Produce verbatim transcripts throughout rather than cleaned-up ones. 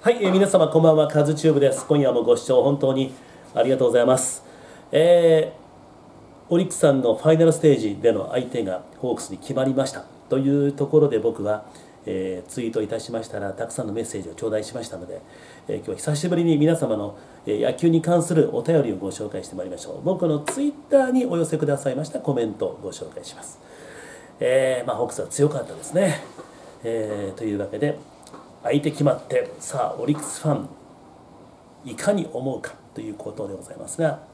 はい、えー皆様こんばんは、カズチューブです。今夜もご視聴本当にありがとうございます。えーオリックスさんのファイナルステージでの相手がホークスに決まりましたというところで僕は、えーツイートいたしましたらたくさんのメッセージを頂戴しましたので、えー今日は久しぶりに皆様の、えー野球に関するお便りをご紹介してまいりましょう。僕のツイッターにお寄せくださいましたコメントをご紹介します。えーまあ、ホークスは強かったですね。えーというわけで相手決まって、さあオリックスファンいかに思うかということでございますが、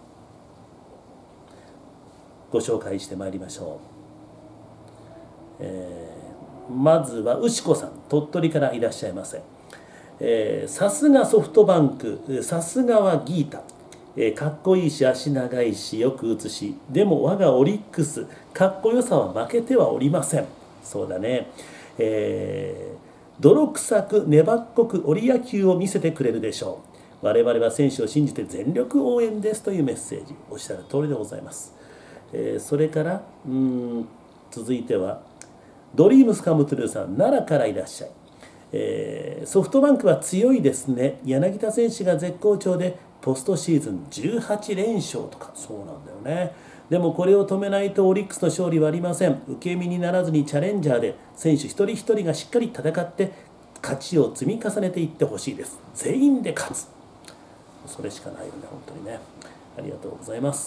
ご紹介してまいりましょう。えーまずは牛子さん、鳥取からいらっしゃいませ。えーさすがソフトバンク、さすがはギータ、えーかっこいいし足長いしよく打つし、でも我がオリックスかっこよさは負けてはおりません。そうだね。えー泥臭く粘っこく折り野球を見せてくれるでしょう。我々は選手を信じて全力応援ですというメッセージ、おっしゃる通りでございます。えーそれからうーん続いてはドリームスカムトゥルーさん、奈良からいらっしゃい。えーソフトバンクは強いですね。柳田選手が絶好調でポストシーズンじゅうはちれんしょうとか、そうなんだよね。でもこれを止めないとオリックスの勝利はありません。受け身にならずにチャレンジャーで選手一人一人がしっかり戦って勝ちを積み重ねていってほしいです。全員で勝つ、それしかないよね、本当にね。ありがとうございます。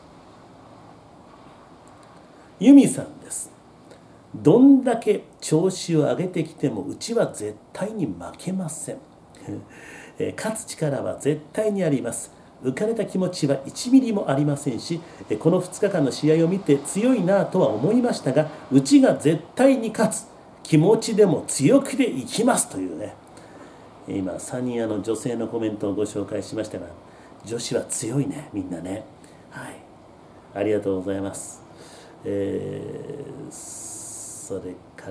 ユミさんです。どんだけ調子を上げてきてもうちは絶対に負けません。えー勝つ力は絶対にあります。浮かれた気持ちはいちミリもありませんし、えーこのふつかかんの試合を見て強いなとは思いましたが、うちが絶対に勝つ、気持ちでも強気でいきますというね、今さんにんあの女性のコメントをご紹介しましたが、女子は強いね、みんなね。はい、ありがとうございます。えーそれから、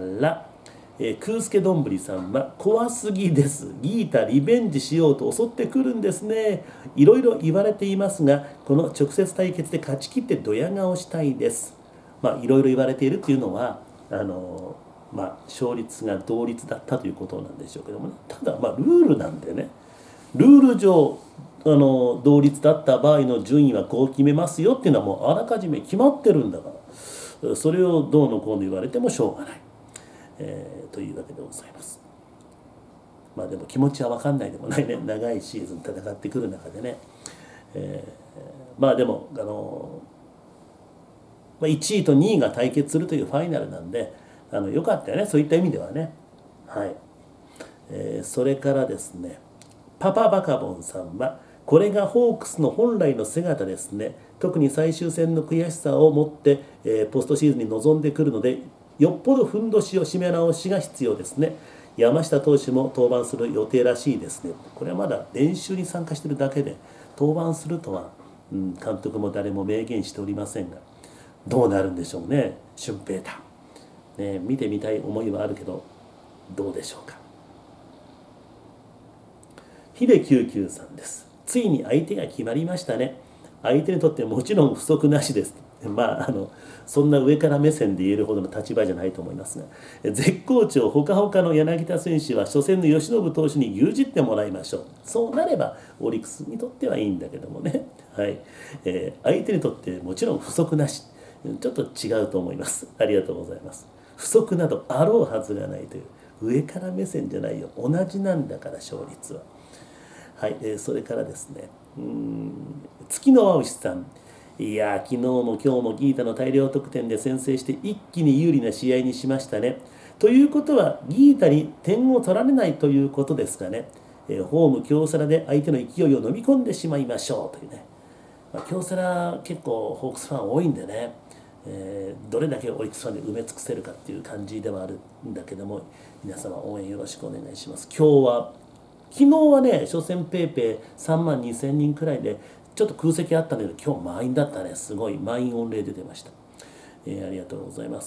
えー、空助どんぶりさんは怖すぎです。ギータリベンジしようと襲ってくるんですね。いろいろ言われていますが、この直接対決で勝ち切ってドヤ顔したいです。まあいろいろ言われているというのはあのまあ勝率が同率だったということなんでしょうけどもね。ただまあルールなんでね、ルール上あの同率だった場合の順位はこう決めますよっていうのはもうあらかじめ決まってるんだから、それをどうのこうの言われてもしょうがない、えーというわけでございます。まあでも気持ちは分かんないでもないね。長いシーズン戦ってくる中でね、えーまあでもあの、まあ、いちいとにいが対決するというファイナルなんで、あのよかったよね、そういった意味ではね。はい、えーそれからですね、パパバカボンさんはこれがホークスの本来の姿ですね。特に最終戦の悔しさを持って、えーポストシーズンに臨んでくるので、よっぽどふんどしを締め直しが必要ですね。山下投手も登板する予定らしいですね。これはまだ練習に参加しているだけで、登板するとは、うん、監督も誰も明言しておりませんが、どうなるんでしょうね、俊平太。ね、見てみたい思いはあるけど、どうでしょうか。ヒデきゅうきゅうさんです。ついに相手が決まりましたね。相手にとってもちろん不足なしです。まあ、あのそんな上から目線で言えるほどの立場じゃないと思いますが、絶好調ほかほかの柳田選手は初戦の由伸投手に牛耳ってもらいましょう。そうなればオリックスにとってはいいんだけどもね、はいえー相手にとってもちろん不足なし、ちょっと違うと思います。ありがとうございます。不足などあろうはずがないという、上から目線じゃないよ、同じなんだから勝率は。はい、えーそれからですね、うーん月の青牛さん、いやー昨日も今日もギータの大量得点で先制して一気に有利な試合にしましたね。ということはギータに点を取られないということですかね。えーホーム京セラで相手の勢いを飲み込んでしまいましょうというね、まあ、京セラ結構ホークスファン多いんでね、えーどれだけオリックスファンで埋め尽くせるかっていう感じではあるんだけども、皆様応援よろしくお願いします。今日は昨日はね、初戦ペーペーさんまんにせんにんくらいでちょっと空席あったんだけど、今日満員だったね。すごい満員御礼で出ました、えーありがとうございます。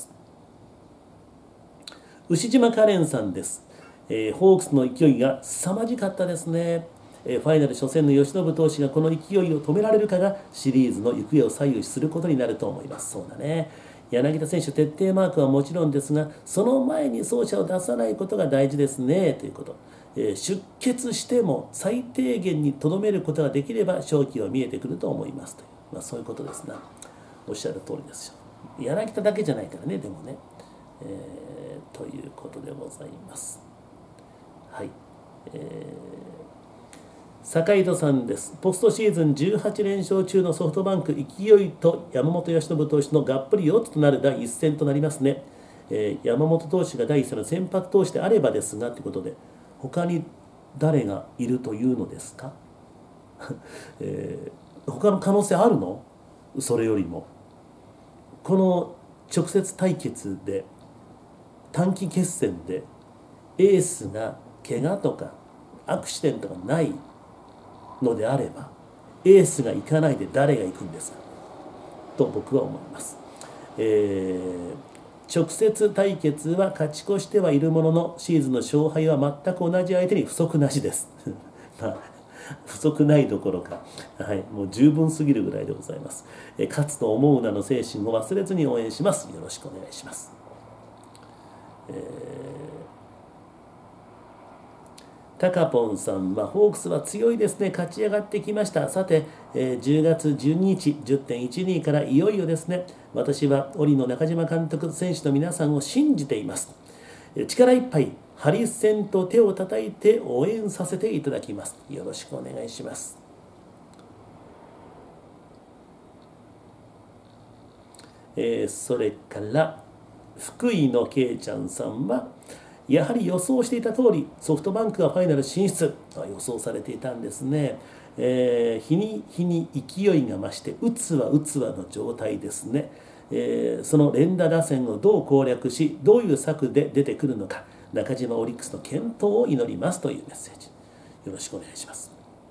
牛島カレンさんです。えーホークスの勢いが凄まじかったですね。えーファイナル初戦の由伸投手がこの勢いを止められるかがシリーズの行方を左右することになると思います。そうだね、柳田選手徹底マークはもちろんですが、その前に走者を出さないことが大事ですねということ。 えー、出血しても最低限にとどめることができれば勝機は見えてくると思いますという、まあ、そういうことですな。おっしゃる通りですよ。柳田だけじゃないからね、でもね、えー、ということでございます。はい、えー、坂井戸さんです。ポストシーズンじゅうはちれん勝中のソフトバンク、勢いと山本由伸投手のがっぷりよっつとなるだいいっ戦となりますね。えー、山本投手がだいいっ戦の先発投手であればですがということで、他に誰がいるというのですか、えー、他の可能性あるの？それよりもこの直接対決で短期決戦でエースが怪我とかアクシデントがないのであれば、エースが行かないで誰が行くんですかと僕は思います。えー、直接対決は勝ち越してはいるものの、シーズンの勝敗は全く同じ相手に不足なしですまあ不足ないどころか、はい、もう十分すぎるぐらいでございます。え勝つと思うなの精神を忘れずに応援します。よろしくお願いします。えー、タカポンさんは、ホークスは強いですね、勝ち上がってきました。さて、えー、じゅうがつじゅうににち じゅってんいちに からいよいよですね。私は折の中島監督、選手の皆さんを信じています。力いっぱいハリセンと手を叩いて応援させていただきます。よろしくお願いします。えー、それから福井のけいちゃんさんは、やはり予想していた通りソフトバンクがファイナル進出予想されていたんですね。えー、日に日に勢いが増して打つは打つはの状態ですね。えー、その連打打線をどう攻略し、どういう策で出てくるのか、中島オリックスの健闘を祈りますというメッセージ、よろしくお願いします。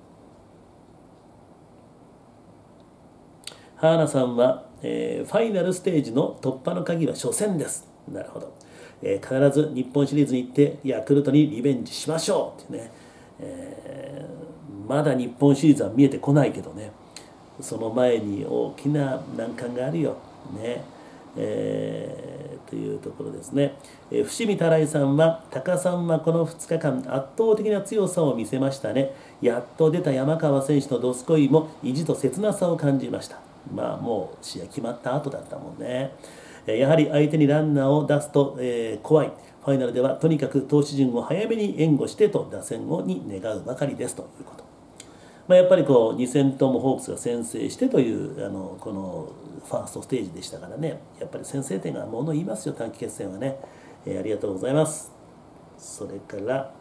ハーナさんは、えー、ファイナルステージの突破の鍵は初戦です。なるほど、えー、必ず日本シリーズに行ってヤクルトにリベンジしましょうってね、えー、まだ日本シリーズは見えてこないけどね、その前に大きな難関があるよね。えー、というところですね。えー、伏見たらいさんは、高さんはこのふつかかん圧倒的な強さを見せましたね。やっと出た山川選手のどすこいも意地と切なさを感じました。まあもう試合決まった後だったもんね。えー、やはり相手にランナーを出すと、えー、怖い。ファイナルではとにかく投手陣を早めに援護してと打線をに願うばかりですということ。まあ、やっぱりこうに戦ともホークスが先制してというあのこのファーストステージでしたからね、やっぱり先制点がもの言いますよ、短期決戦はね。えー、ありがとうございます。それから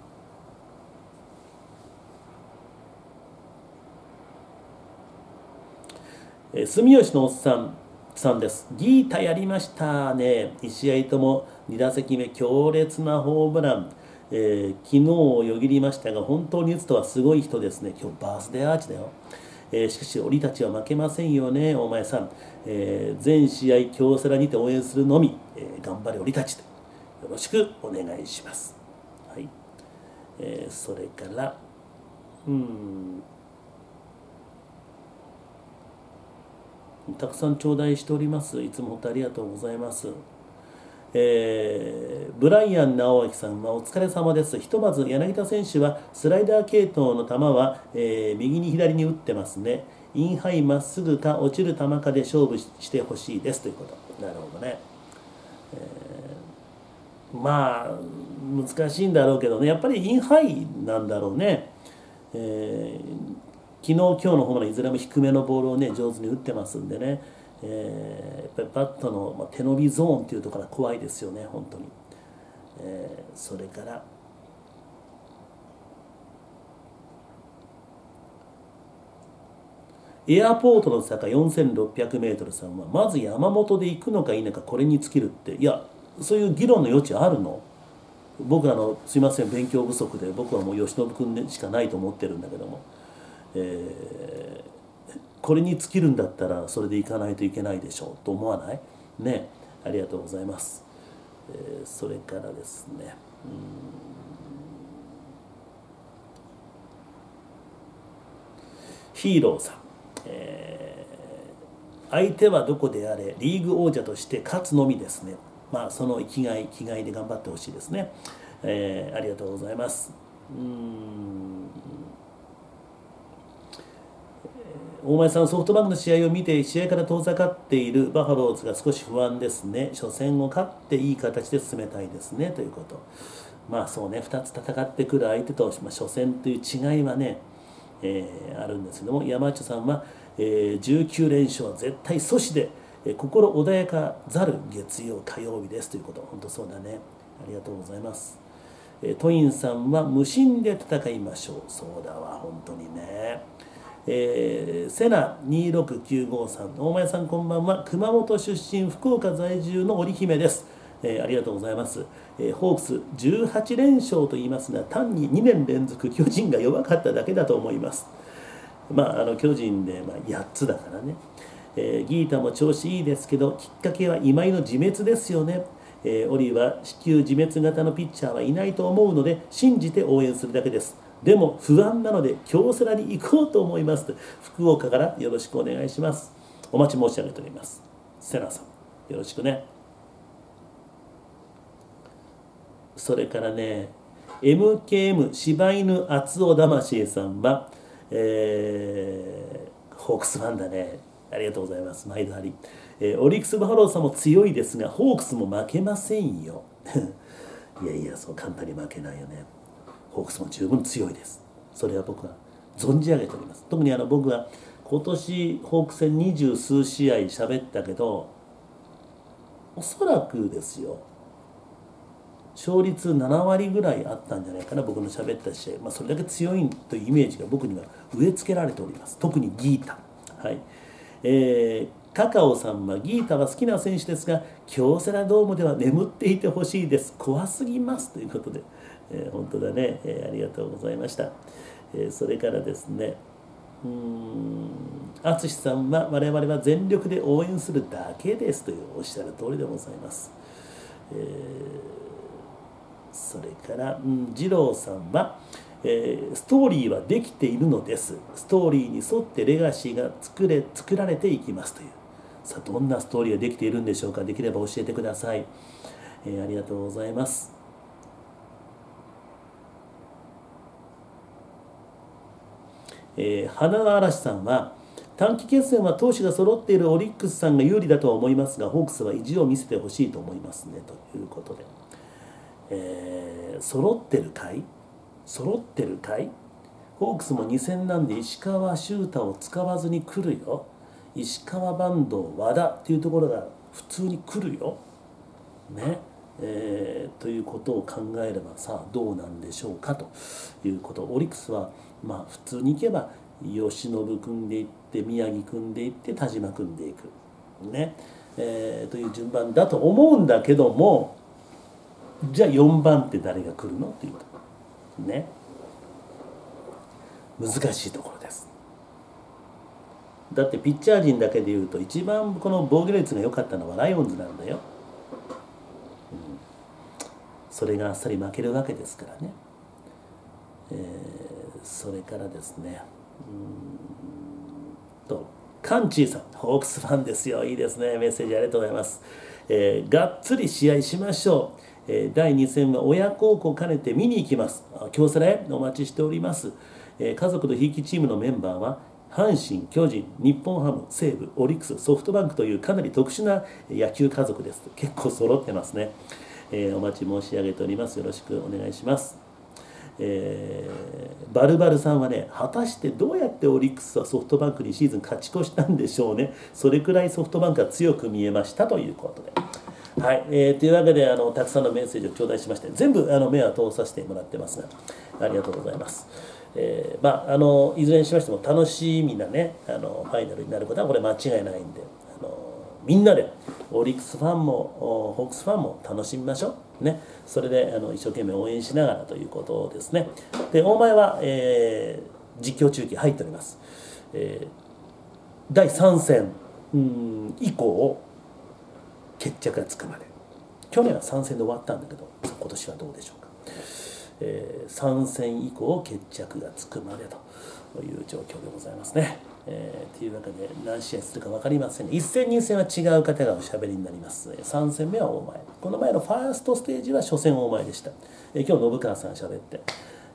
えー、住吉のおっさんさんです。ギータやりましたね。いち試合ともに打席目強烈なホームラン、えー、昨日をよぎりましたが、本当に打つとはすごい人ですね。今日バースデーアーチだよ。えー、しかし俺たちは負けませんよね、お前さん。えー、全試合京セラにて応援するのみ、えー、頑張れ俺たちとよろしくお願いします。はい、えー、それからうんたくさん頂戴しております。いつも本当ありがとうございます。えー、ブライアン直明さんはお疲れ様です。ひとまず柳田選手はスライダー系統の球は、えー、右に左に打ってますね。インハイまっすぐか落ちる球かで勝負してほしいですということ。なるほどね。えー、まあ難しいんだろうけどね、やっぱりインハイなんだろうね。えー昨日、今日のホームランいずれも低めのボールをね上手に打ってますんでね、えー、やっぱりバットの、まあ、手伸びゾーンっていうところが怖いですよね、本当に。えー、それからエアポートの坂よんせんろっぴゃくメートルさんは、まず山本で行くのか否かこれに尽きるって、いやそういう議論の余地あるの？僕あのすいません、勉強不足で僕はもう由伸君しかないと思ってるんだけども、えー、これに尽きるんだったらそれでいかないといけないでしょうと思わないね。ありがとうございます。えー、それからですね、ヒーローさん、えー、相手はどこであれリーグ王者として勝つのみですね。まあその生きがい気概で頑張ってほしいですね。えー、ありがとうございます。 うーん大前さん、ソフトバンクの試合を見て試合から遠ざかっているバファローズが少し不安ですね。初戦を勝っていい形で進めたいですねということ。まあそうね、ふたつ戦ってくる相手と、まあ、初戦という違いはね、えー、あるんですけども、山内さんは、えー、じゅうきゅうれんしょうは絶対阻止で、えー、心穏やかざる月曜火曜日ですということ。本当そうだね。ありがとうございます。えー、トインさんは無心で戦いましょう。そうだわ、本当にね。えー、セナにろくきゅうごさん、大前さんこんばんは。熊本出身、福岡在住の織姫です。えー、ありがとうございます。えー、ホークスじゅうはちれんしょうと言いますが、単ににねん連続巨人が弱かっただけだと思います。まあ、あの巨人で、まあ、やっつだからね。えー、ギータも調子いいですけど、きっかけは今井の自滅ですよね。えー、オリは至急自滅型のピッチャーはいないと思うので、信じて応援するだけです。でも不安なので京セラに行こうと思いますと、福岡からよろしくお願いします。お待ち申し上げております。セナさんよろしくね。それからね エムケーエム 柴犬厚尾魂さんは、えー、ホークスファンだね。ありがとうございます。毎度あり、えー、オリックスバファローズさんも強いですがホークスも負けませんよいやいや、そう簡単に負けないよね。ホークスも十分強いです。それは僕は存じ上げております。特にあの僕は今年ホークス戦二十数試合喋ったけど、おそらくですよ、勝率ななわりぐらいあったんじゃないかな、僕の喋った試合。まあ、それだけ強いというイメージが僕には植え付けられております。特にギータ。はい。えー、カカオさんはギータは好きな選手ですが、京セラドームでは眠っていてほしいです。怖すぎますということで。えー、本当だね、えー、ありがとうございました。えー、それからですね、うーん、淳さんは我々は全力で応援するだけですというおっしゃる通りでございます。えーそれから、うん、二郎さんは、えー、ストーリーはできているのです。ストーリーに沿ってレガシーが作れ作られていきますという。さあ、どんなストーリーができているんでしょうか。できれば教えてください。えー、ありがとうございます。えー、花の嵐さんは、短期決戦は投手が揃っているオリックスさんが有利だとは思いますが、ホークスは意地を見せてほしいと思いますねということで。えー、揃ってるかい揃ってるかいホークスもに戦なんで石川修太を使わずに来るよ。石川坂東和田っていうところが普通に来るよ。ね。えー、ということを考えればさあどうなんでしょうかということ。オリックスはまあ普通にいけば由伸組んでいって宮城組んでいって田島組んでいく、ねえー、という順番だと思うんだけども、じゃあよんばんって誰が来るのっていうとね、難しいところです。だってピッチャー陣だけでいうと一番この防御率が良かったのはライオンズなんだよ、うん、それがあっさり負けるわけですからね、えー、それからですね、うんとカンチーさん、ホークスファンですよ。いいですね。メッセージありがとうございます。えー、がっつり試合しましょう。えー、だいに戦は親孝行兼ねて見に行きます。京セラへお待ちしております。えー、家族のひいきチームのメンバーは阪神、巨人、日本ハム、西武、オリックス、ソフトバンクというかなり特殊な野球家族です。結構揃ってますね。えー、お待ち申し上げております。よろしくお願いします。えー、バルバルさんはね、果たしてどうやってオリックスはソフトバンクにシーズン勝ち越したんでしょうね。それくらいソフトバンクが強く見えましたということで。はい、えー、というわけであのたくさんのメッセージを頂戴しまして、全部あの目は通させてもらってますが、ありがとうございます。えー、まああのいずれにしましても楽しみなねあのファイナルになることはこれ間違いないんで、あのみんなでオリックスファンもホークスファンも楽しみましょうね。それであの一生懸命応援しながらということですね。で大前は、えー、実況中継入っております。えー、だいさん戦うん以降決着がつくまで、去年はさん戦で終わったんだけど今年はどうでしょうか。えー、さん戦以降決着がつくまでという状況でございますね。えー、というわけで何試合するか分かりません。いち戦に戦は違う方がおしゃべりになります。さん戦目は大前、この前のファーストステージは初戦大前でした。えー、今日信川さんしゃべって、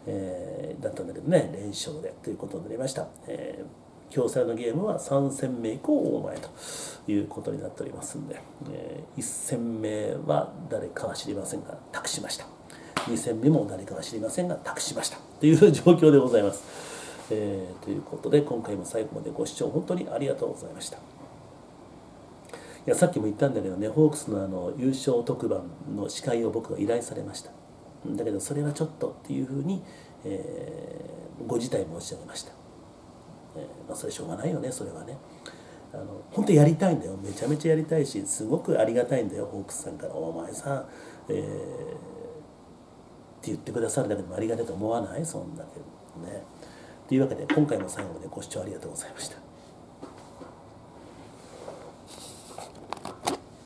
えー、だったんだけどね、連勝でということになりました。えー、京セラのゲームはさん戦目以降大前ということになっておりますんで、えー、いち戦目は誰かは知りませんが託しました。に戦目も誰かは知りませんが託しましたという状況でございます。えー、ということで今回も最後までご視聴本当にありがとうございました。いやさっきも言ったんだけどね、ホークスのあの優勝特番の司会を僕が依頼されました。だけどそれはちょっとっていうふうに、えー、ご辞退申し上げました。えーまあ、それしょうがないよね、それはね。あの本当にやりたいんだよ、めちゃめちゃやりたいし、すごくありがたいんだよ、ホークスさんから。お前さん、えー、って言ってくださるだけでもありがたいと思わない？そんだけね。というわけで今回も最後までご視聴ありがとうございました。